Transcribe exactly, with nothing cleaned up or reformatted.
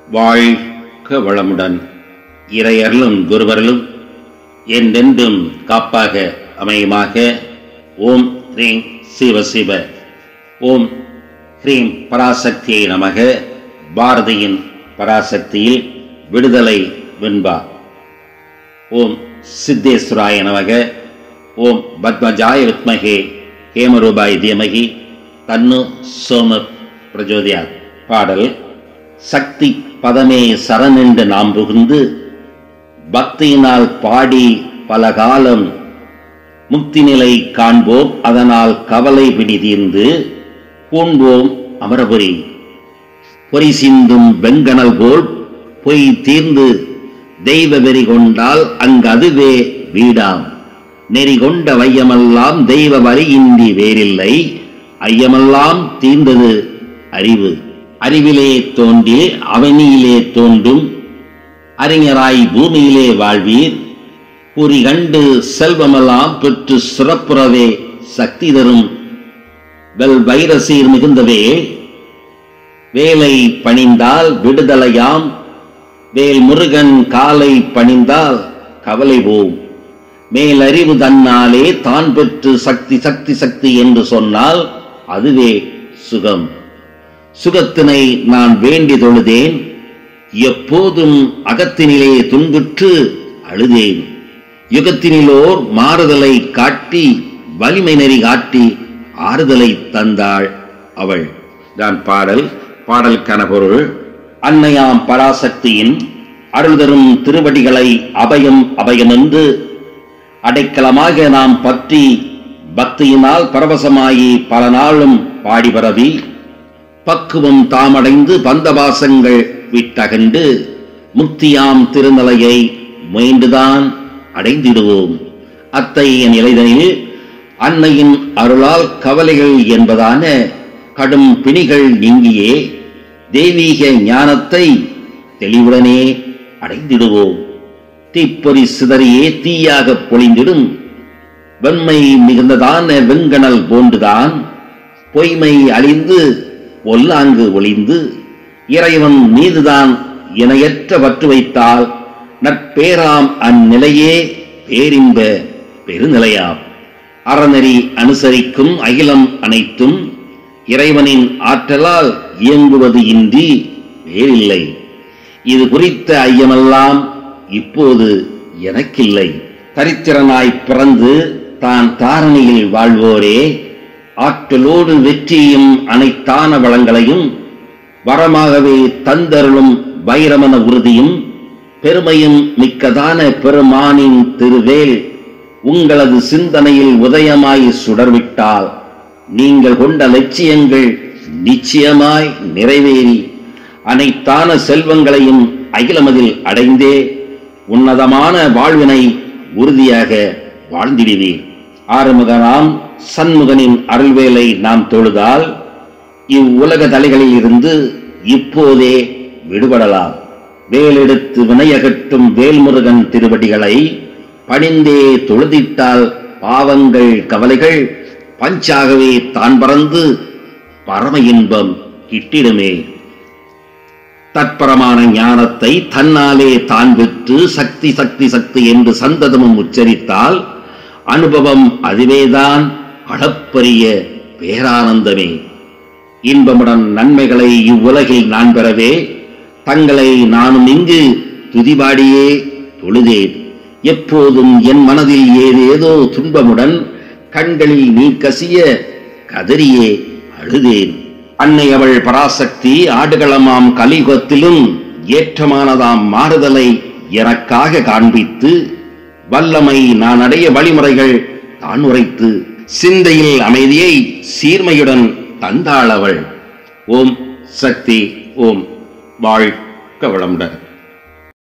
வாழ்க வளமுடன். இறையர்களும் குருவர்களும் என்றென்றும் காப்பாக அமையுமாக. ஓம் ஹ்ரீம் சிவ சிவ. ஓம் ஹ்ரீம் பராசக்தியை நமக. பாரதியின் பராசக்தியில் விடுதலை வெண்பா. ஓம் சித்தேஸ்வராய நமக. ஓம் பத்மஜாய வித்மகே ஹேமரூபாய் தீமகி தன்னு சோம பிரஜோதியாத். பாடல். சக்தி பதமே சரணென்று நாம் புகுந்து பக்தியினால் பாடி பலகாலம் முக்தி நிலை காண்போம். அதனால் கவலை பிடி தீர்ந்து பூண்போம் அமரபுரி. பொறி சிந்தும் வெங்கணல் போல் பொய் தீர்ந்து தெய்வ வெறி கொண்டால் அங்கு அதுவே வீடாம். நெறி கொண்ட வையமெல்லாம் தெய்வ வரியின்றி வேறில்லை. ஐயமெல்லாம் தீர்ந்தது அறிவு. அறிவிலே தோன்றி அவனியிலே தோன்றும் அறிஞராய் பூமியிலே வாழ்வீர். புரி கண்டு செல்வமெல்லாம் பெற்று சிறப்புறவே சக்தி தரும் வெல் வைரசீர் மிகுந்தவே. வேலை பணிந்தால் விடுதலையாம். வேல் முருகன் காலை பணிந்தால் கவலை போம். மேலறிவு தன்னாலே தான் பெற்று சக்தி சக்தி சக்தி என்று சொன்னால் அதுவே சுகம். சுகத்தினை நான் வேண்டி தொழுதேன். எப்போதும் அகத்தினிலே துன்புற்று அழுதேன். யுகத்தினிலோர் மாறுதலை காட்டி வலிமை நெறி காட்டி ஆறுதலை தந்தாள் அவள். தான் பாடல். பாடலுக்கான பொருள். அன்னையாம் பராசக்தியின் அருள் தரும் திருவடிகளை அபயம் அபயம் என்று அடைக்கலமாக நாம் பற்றி பக்தியினால் பரவசமாயி பல நாளும் பாடி பரவி பக்குவம் தாமடைந்து பந்தவாசங்கள் விட்டகண்டு முக்தியாம் திருநிலையை முயன்றுதான் அடைந்திடுவோம். அத்தைய நிலைதனில் அன்னையின் அருளால் கவலைகள் என்பதான கடும் பிணிகள் நீங்கியே தெய்வீக ஞானத்தை தெளிவுடனே அடைந்திடுவோம். தீப்பொறி சிதறியே தீயாக பொழிந்திடும் வெண்மை மிகுந்ததான வெங்கணல் போன்றுதான் பொய்மை அழிந்து ஒல்லாங்கு ஒளிந்து இறைவன் மீதுதான் இணையற்ற பற்று வைத்தால் நற்பேராம் அந்நிலையே பேரின்ப பெருநிலையாம். அறநெறி அனுசரிக்கும் அகிலம் அனைத்தும் இறைவனின் ஆற்றலால் இயங்குவது இன்றி வேறில்லை. இது குறித்த ஐயமெல்லாம் இப்போது எனக்கில்லை. தரித்திரனாய் பிறந்து தான் தாரணியில் வாழ்வோரே ஆற்றலோடு வெற்றியும் அனைத்தான வளங்களையும் வரமாகவே தந்தருளும் வைரமன உறுதியும் பெருமையும் மிக்கதான பெருமானின் திருவேல் உங்களது சிந்தனையில் உதயமாய் சுடர்விட்டால் நீங்கள் கொண்ட லட்சியங்கள் நிச்சயமாய் நிறைவேறி அனைத்தான செல்வங்களையும் அகிலமதில் அடைந்தே உன்னதமான வாழ்வினை உறுதியாக வாழ்ந்திடுவீர். ஆறுமுகனாம் சண்முகனின் அருள்வேலை நாம் தொழுதால் இவ்வுலக தலைகளில் இருந்து இப்போதே விடுபடலாம். வேலெடுத்து வினையகற்றும் வேல்முருகன் திருவடிகளை பணிந்தே தொழுதிட்டால் பாவங்கள் கவலைகள் பஞ்சாகவே தான் பறந்து பரம இன்பம் கிட்டிடுமே. தற்பரமான ஞானத்தை தன்னாலே தான் பெற்று சக்தி சக்தி சக்தி என்று சந்ததமும் உச்சரித்தால் அனுபவம் அதுவேதான் அளப்பரிய பேரானந்தமே. இன்பமுடன் நன்மைகளை இவ்வுலகில் நான் பெறவே தங்களை நானும் இங்கு துதிபாடியே தொழுதேன். எப்போதும் என் மனதில் ஏதேதோ துன்பமுடன் கண்களில் நீர் கசிய கதறியே அழுதேன். அன்னை அவள் பராசக்தி ஆடுகளமாம் கலியுகத்திலும் ஏற்றமானதாம் மாறுதலை எனக்காக காண்பித்து வல்லமை நான் அடைய வழிமுறைகள் தான் உரைத்து சிந்தையில் அமைதியை சீர்மையுடன் தந்தாள் அவள். ஓம் சக்தி. ஓம் வாழ்க வளமுடன்.